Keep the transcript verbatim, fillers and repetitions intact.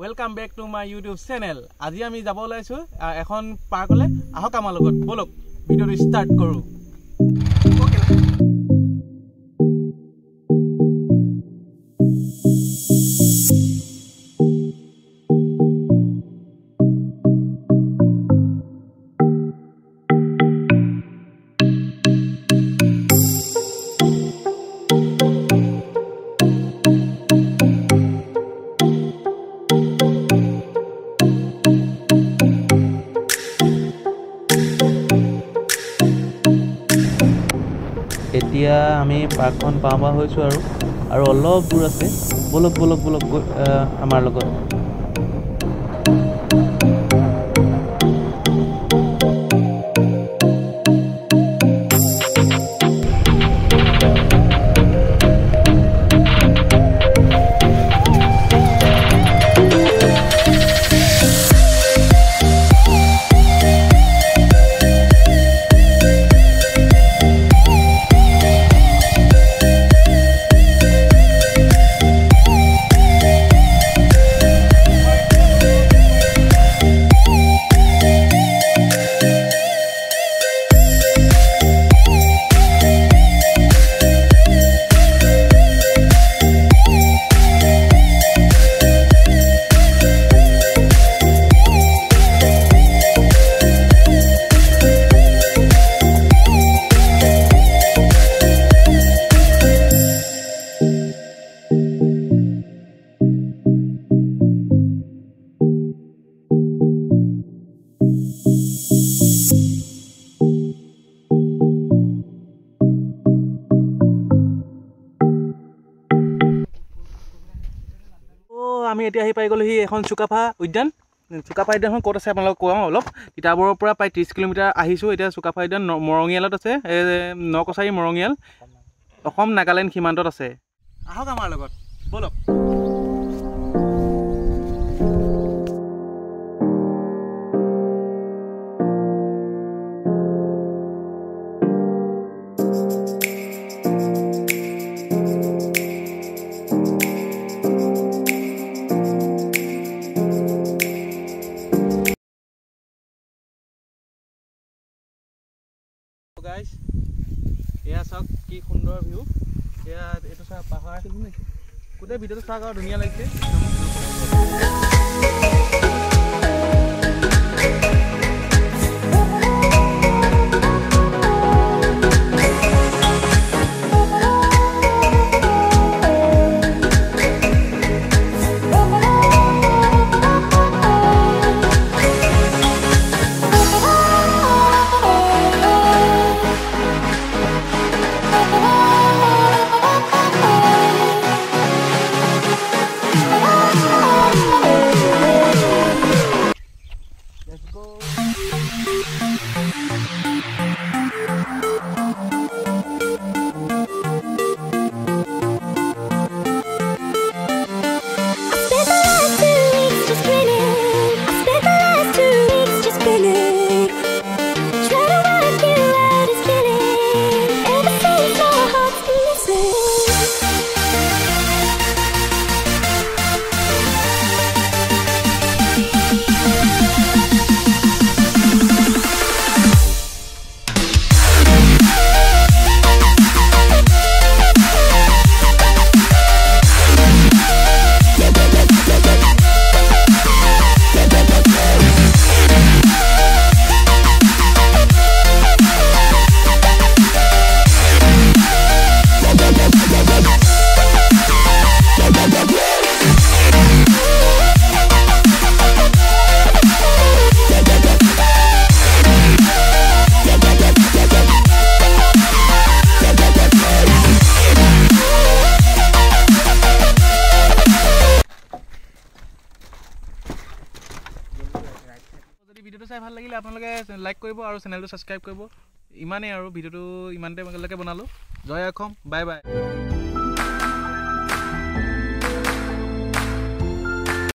Welcome back to my YouTube channel. আজি আমি যাব লাইছো এখন পাৰ্কলে আহক আমাৰ লগত বলক ভিডিওটো ষ্টাৰ্ট কৰো ওকে এতিয়া আমি পাৰ্কখন পাবা হৈছো আৰু আৰু অলপ দূৰ আছে বলক বলক বলক আমাৰ লগত আমি এতিয়া আহি পাই গলো হি এখন সুকাফা উদ্যান সুকাফা উদ্যানখন ক'ত আছে আপোনালোকক কোৱা অলপ তিতাবৰৰ পৰা প্ৰায় ত্ৰিছ কিলোমিটাৰ আহিছো এতিয়া সুকাফা উদ্যান মৰঙিয়ালত আছে নকচাৰী মৰঙিয়াল অসম নাগালেণ্ড সীমান্তত আছে আহক আমাৰ লগত বলক guys এয়া সব কি সুন্দৰ ভিউ এয়া এটো সব পাহাৰ কোতে ভিডিওটো চাওক আৰু ধুনীয়া লাগিছে ভিডিওটো চাই ভাল লাগিলে আপোনালোকে লাইক কৰিব আৰু চেনেলটো সাবস্ক্ৰাইব কৰিব ইমানেই আৰু ভিডিওটো ইমানতে মগলৈকে বনালো জয় অসম বাই বাই